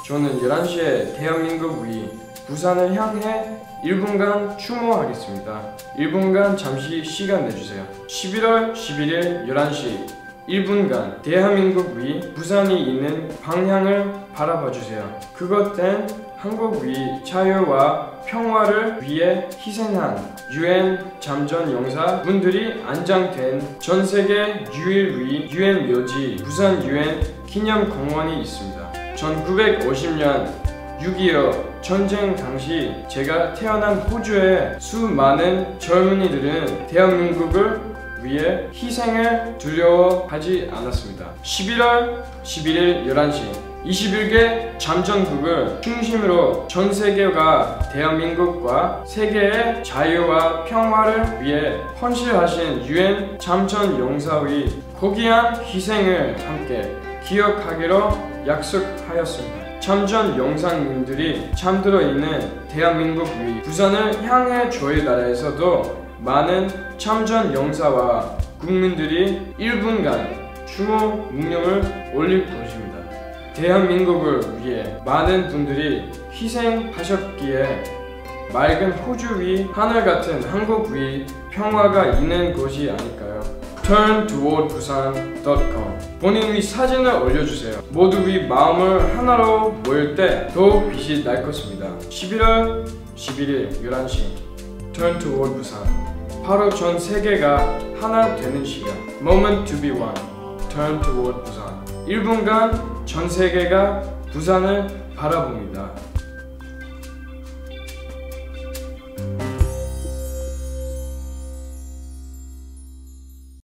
저는 11시에 대한민국 위 부산을 향해 1분간 추모하겠습니다. 1분간 잠시 시간 내주세요. 11월 11일 11시 1분간 대한민국 위 부산이 있는 방향을 바라봐주세요. 그것된 한국 위 자유와 평화를 위해 희생한 UN 잠전용사 분들이 안장된 전세계 유일 위 UN 묘지 부산 UN 기념공원이 있습니다. 1950년 6.25 전쟁 당시 제가 태어난 호주의 수많은 젊은이들은 대한민국을 위해 희생을 두려워하지 않았습니다. 11월 11일 11시 21개 잠전국을 중심으로 전 세계가 대한민국과 세계의 자유와 평화를 위해 헌신하신 UN 잠전용사의 고귀한 희생을 함께 기억하기로 약속하였습니다. 잠전용사님들이 잠들어 있는 대한민국 위 부산을 향해 저희 나라에서도 많은 참전용사와 국민들이 1분간 추모 묵념을 올릴 것입니다. 대한민국을 위해 많은 분들이 희생하셨기에 맑은 호주 위 하늘 같은 한국 위 평화가 있는 곳이 아닐까요? turntowardbusan.com 본인 위 사진을 올려주세요. 모두 위 마음을 하나로 모일 때 더욱 빛이 날 것입니다. 11월 11일 11시 Turn toward Busan 바로 전 세계가 하나 되는 시간 Moment to be one Turn toward Busan 1분간 전 세계가 부산을 바라봅니다.